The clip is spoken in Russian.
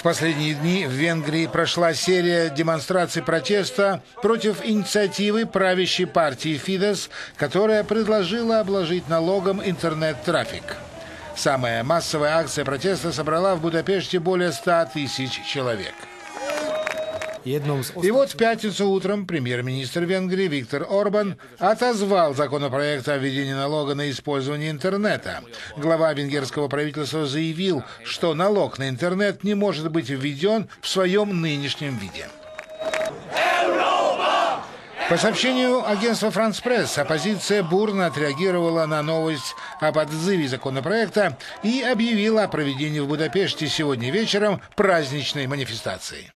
В последние дни в Венгрии прошла серия демонстраций протеста против инициативы правящей партии Фидес, которая предложила обложить налогом интернет-трафик. Самая массовая акция протеста собрала в Будапеште более 100 тысяч человек. И вот в пятницу утром премьер-министр Венгрии Виктор Орбан отозвал законопроект о введении налога на использование интернета. Глава венгерского правительства заявил, что налог на интернет не может быть введен в своем нынешнем виде. По сообщению агентства «Франс Пресс», оппозиция бурно отреагировала на новость об отзыве законопроекта и объявила о проведении в Будапеште сегодня вечером праздничной манифестации.